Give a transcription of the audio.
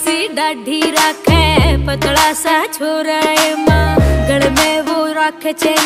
सी दाढ़ी रखे पतला सा छोरा माँ गल में वो रखे